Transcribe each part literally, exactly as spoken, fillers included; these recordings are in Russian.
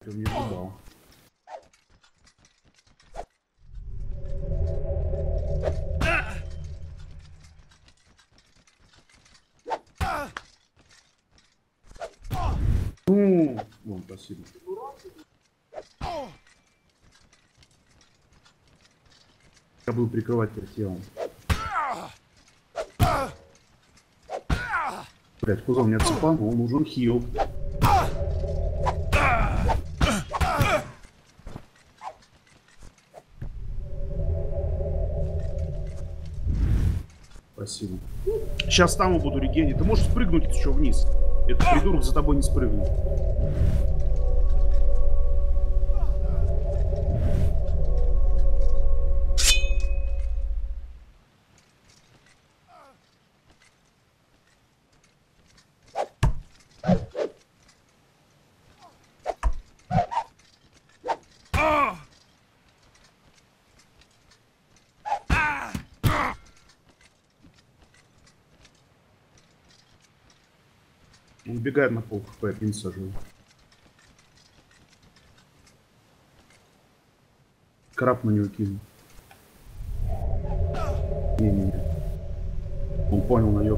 Прям не ожидал. Ну, вон, спасибо. Я буду прикрывать телом. Блять, кузов не отцепал, но он нужен хил. Спасибо. Сейчас там буду регенить. Ты можешь спрыгнуть еще вниз. Этот придурок за тобой не спрыгнет. Он убегает на пол хп, пин сажу. Краб на него кинул. Не-не-не. Он понял наёб.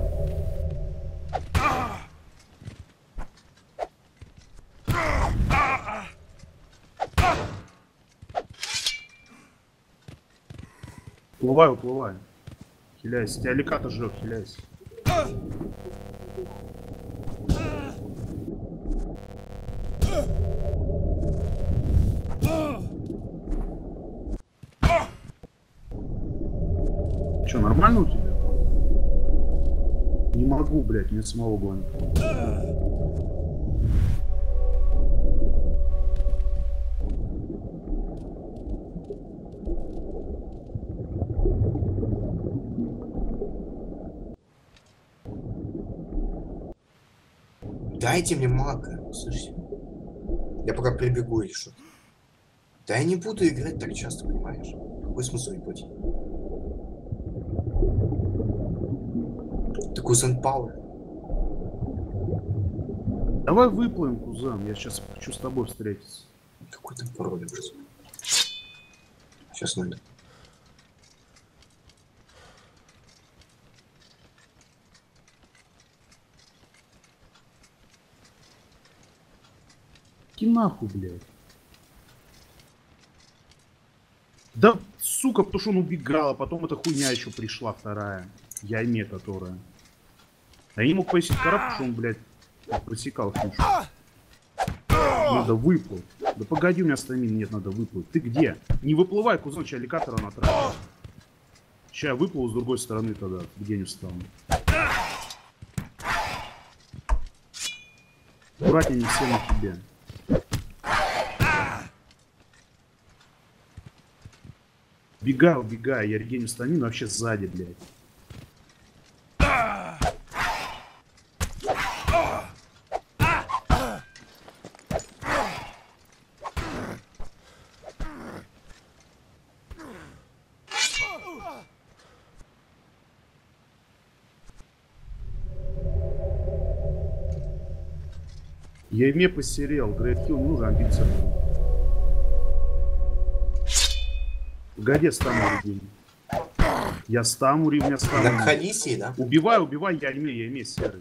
Уплывай, уплывай. Хиляйся. Тебя алликатор жрет, хиляйся. Че, нормально у тебя? Не могу, блядь, мне самого гонит. Дайте мне мага, слышите? Я пока прибегу или что-то. Да я не буду играть так часто, понимаешь? Какой смысл ебать? Ты кузен Пауэр. Давай выплывем, кузен. Я сейчас хочу с тобой встретиться. Какой там пароль образует? Сейчас надо. Иди нахуй, блядь. Да, сука, потому что он убегал, а потом эта хуйня еще пришла, вторая. Яйме, которая. А я не мог повесить корабль, потому что он, блядь, просекал фишу. Надо выплыть. Да погоди, у меня стамины нет, надо выплыть. Ты где? Не выплывай, кузон, че алликатора натравил. Сейчас я выплыву с другой стороны тогда, где не встану. Аккуратнее, не все на тебе. Убегай, убегай, я регеню стамину вообще сзади, блядь. Я име посерел, Грейдхилл не нужно амбиция. Погоди, стану регеню. Я стану, у меня стану. На Халисии, да? Убивай, убивай, я име, я име серый.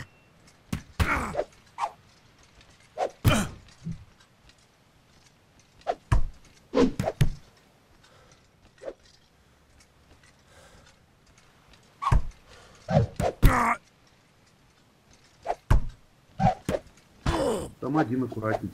Там один аккуратней.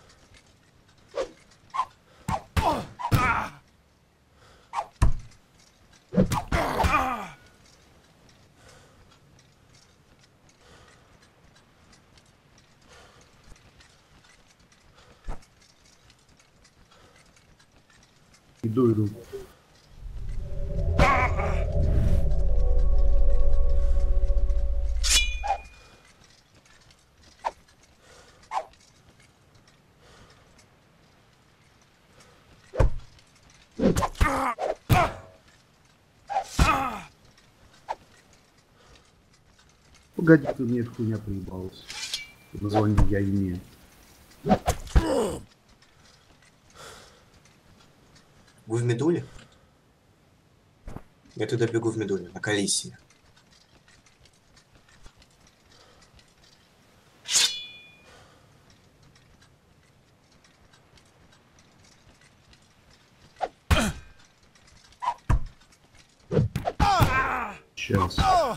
Иду, иду. Погоди, ты мне эта хуйня проебалась. Название я имею. Вы в Медуле? Я туда бегу в Медуле, на Калисии. Сейчас.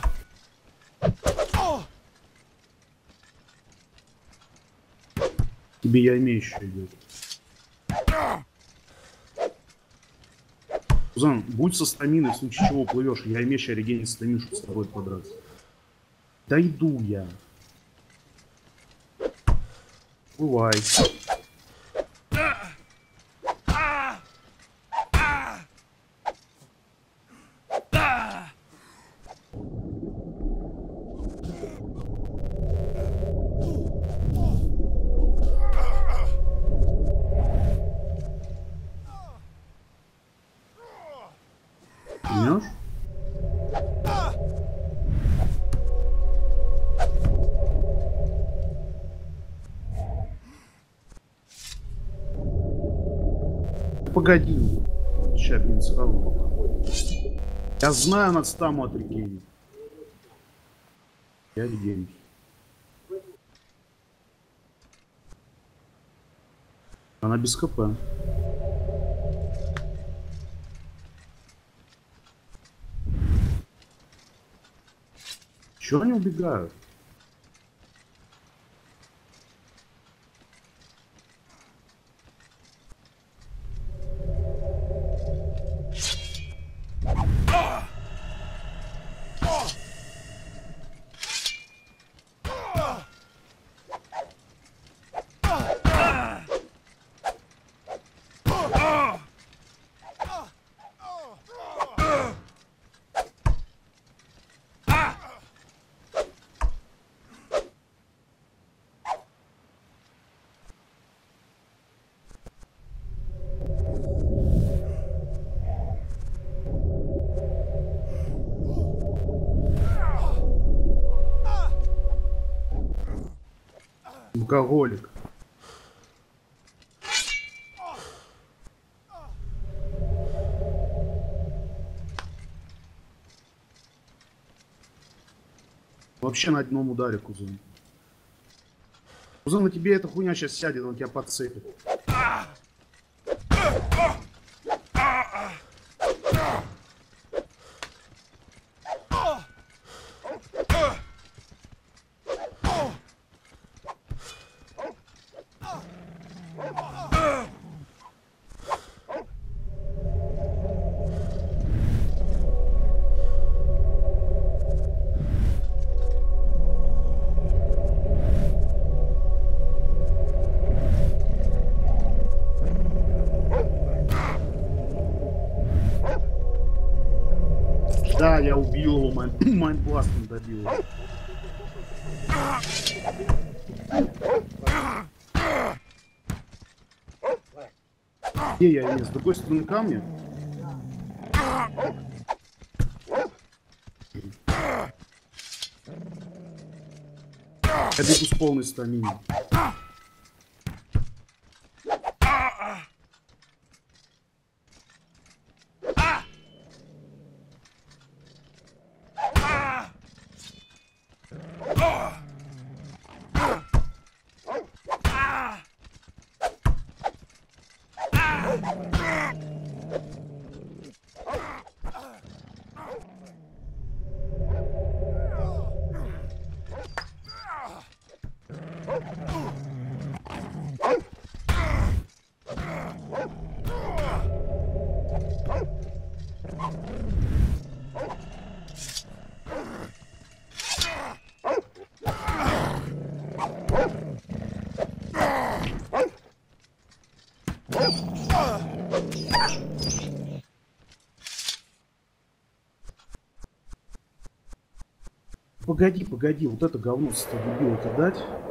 Тебе я имею еще идет. Пузан, будь со стаминой, в случае чего плывешь. Я имею еще регенить стамину, чтобы с тобой подраться. Да иду я. Бывай. Понимаешь? Погоди. Сейчас не схавал. Я знаю над стаму от регенить. Я регенить. Она без КП. Чего они убегают? Алкоголик. Вообще на одном ударе, кузен. Кузен, на тебе эта хуйня сейчас сядет, он тебя подцепит. Да, я убил его, майн... майндбластом добил. Где я есть? С другой стороны камня? Я бегу с полной стаминой. Погоди, погоди, вот это говно с тобой дебила дать.